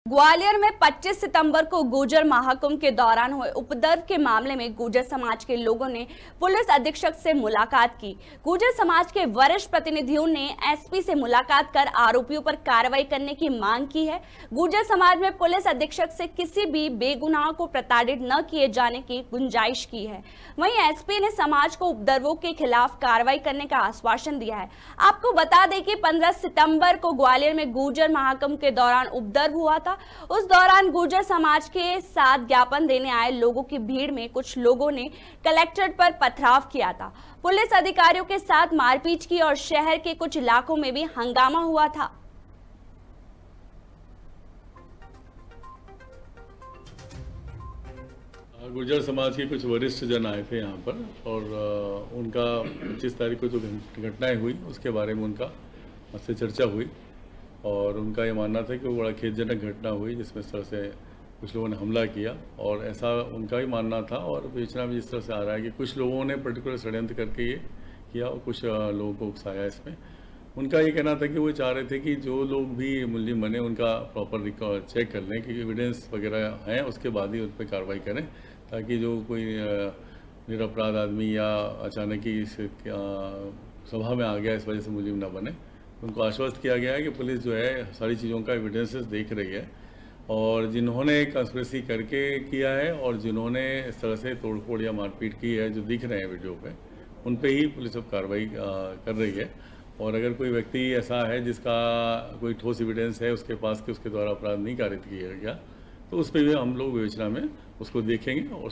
ग्वालियर में 25 सितंबर को गुर्जर महाकुंभ के दौरान हुए उपद्रव के मामले में गुर्जर समाज के लोगों ने पुलिस अधीक्षक से मुलाकात की। गुर्जर समाज के वरिष्ठ प्रतिनिधियों ने एसपी से मुलाकात कर आरोपियों पर कार्रवाई करने की मांग की है। गुर्जर समाज में पुलिस अधीक्षक से किसी भी बेगुनाह को प्रताड़ित न किए जाने की गुंजाइश की है। वहीं एसपी ने समाज को उपद्रवों के खिलाफ कार्रवाई करने का आश्वासन दिया है। आपको बता दें कि 15 सितंबर को ग्वालियर में गुर्जर महाकुंभ के दौरान उपद्रव हुआ था। उस दौरान गुर्जर समाज के साथ ज्ञापन देने आए लोगों की भीड़ में कुछ लोगों ने कलेक्ट्रेट पर पथराव किया था, पुलिस अधिकारियों के साथ मारपीट की और शहर के कुछ इलाकों में भी हंगामा हुआ था। गुर्जर समाज के कुछ वरिष्ठ जन आए थे यहाँ पर और उनका 25 तारीख को जो घटनाएं हुई उसके बारे में उनका मुझसे चर्चा हुई और उनका ये मानना था कि वो बड़ा खेदजनक घटना हुई जिसमें इस तरह से कुछ लोगों ने हमला किया और ऐसा उनका भी मानना था। और विवेचना में जिस तरह से आ रहा है कि कुछ लोगों ने पर्टिकुलर षड्यंत्र करके ये किया और कुछ लोगों को उकसाया। इसमें उनका ये कहना था कि वो चाह रहे थे कि जो लोग भी मुलजिम बने उनका प्रॉपर रिकॉर्ड चेक कर लें कि एविडेंस वगैरह हैं, उसके बाद ही उन पर कार्रवाई करें, ताकि जो कोई निरपराध आदमी या अचानक ही इस सभा में आ गया इस वजह से मुलजिम ना बने। उनको आश्वस्त किया गया है कि पुलिस जो है सारी चीज़ों का एविडेंसेस देख रही है और जिन्होंने कंस्पिरेसी करके किया है और जिन्होंने इस तरह से तोड़फोड़ या मारपीट की है जो दिख रहे हैं वीडियो पे, उन पे ही पुलिस अब कार्रवाई कर रही है। और अगर कोई व्यक्ति ऐसा है जिसका कोई ठोस एविडेंस है उसके पास कि उसके द्वारा अपराध नहीं कारित किया गया तो उस पर भी हम लोग विवेचना में उसको देखेंगे और